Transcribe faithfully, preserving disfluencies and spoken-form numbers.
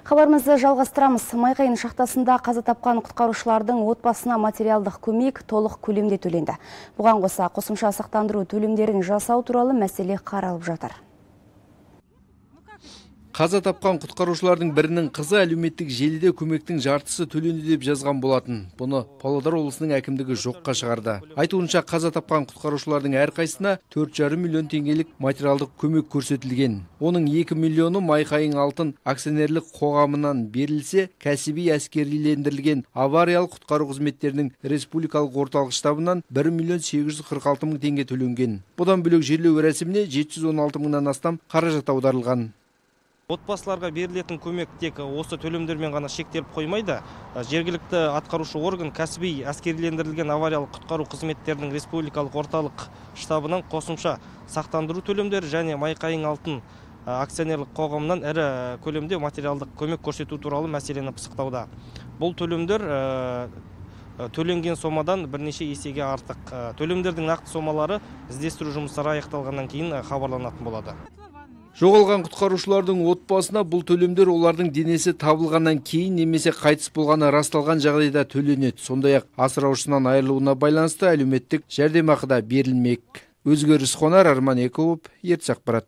Хабарымызды жалғастырамыз. Майқайың шахтасында қаза тапқан құтқарушылардың отбасына материалдық көмек толық көлемде төленді. Бұған қоса қосымша сақтандыру төлемдерін жасау туралы мәселе қаралып жатыр. Қаза тапқан құтқарушылардың бірінің қызы әлеуметтік желіде көмектің жартысы төленді деп жазған болатын. Бұны Павлодар облысының әкімдігі жоққа шығарды. Айтуынша қаза тапқан құтқарушылардың әрқайсысына төрт жарым миллион теңгелік материалдық көмек көрсетілген. Оның екі миллионы Майқайың алтын акционерлік қоғамынан берілсе, кәсіби әскерилендірілген авариялық құтқару қызметтерінің республикалық орталық штабынан бір миллион сегіз жүз қырық алты мың теңге төленген. Бұдан бөлек жерлеу рәсіміне жеті жүз он алты мыңнан астам қаражат аударылған. Отбасыларға берілетін көмек тек осы төлемдермен ғана шектеліп қоймайды. Жергілікті атқарушы орган кәсіби әскерилендірілген авариялық құтқару қызметтерінің республикалық орталық штабынан қосымша сақтандыру төлемдері және Майқайың алтын акционерлік қоғамынан ірі көлемде материалдық көмек көрсету туралы мәселені пысықтауда. Бұл төлемдер төленген сомадан бірнеше есеге артық. Төлемдердің нақты сомалары іздестіру жұмыстары аяқталғаннан кейін хабарланатын болады. Жоғалған құтқарушылардың отбасына бұл төлемдер олардың денесі табылғаннан кейін немесе қайтыс болғаны расталған жағдайда төленеді. Сондай-ақ асыраушысынан айырылуына байланысты әлеуметтік жәрдемақы да берілмек. Өзгеріс Қонар, Арман Екеуов, ертіс ақпарат.